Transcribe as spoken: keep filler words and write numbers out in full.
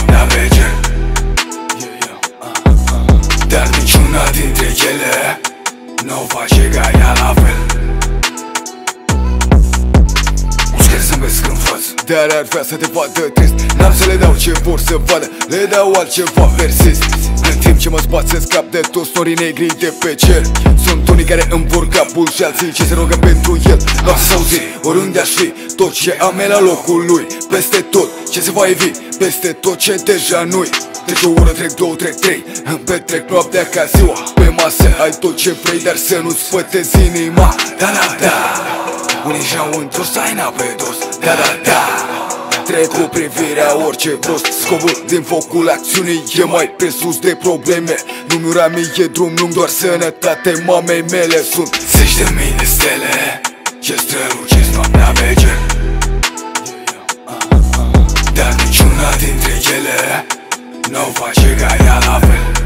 noaptea veche. Dar niciuna dintre ele n-o face ca ea la fel. Mulți care zâmbesc în față, dar ar vrea să te vadă trist. N-am să le dau ce vor să vadă, le dau altceva persist. În timp ce mă zbat să scap de toți norii negri de pe cer, sunt unii care îmi vor capul și alții ce se rogă pentru el. Lasă să auzi, oriunde aș fi, tot ce am e la locul lui. Peste tot ce se va evi, peste tot ce deja nu-i. Trece o oră, trec două, trec trei, îmi petrec noaptea ca ziua. Pe masă ai tot ce vrei, dar să nu-ți spătezi inima. Da, da, da. Unii și-au întors taina pe dos. Da, da, da. Trec cu privirea orice prost. Scopul din focul acțiunii e mai presus de probleme. Nu-mi ura mie drum lung, doar sănătate mamei mele. Sunt zeci de mii de stele ce strălucesc noaptea veche. Dar niciuna dintre ele n-o face ca ea la fel.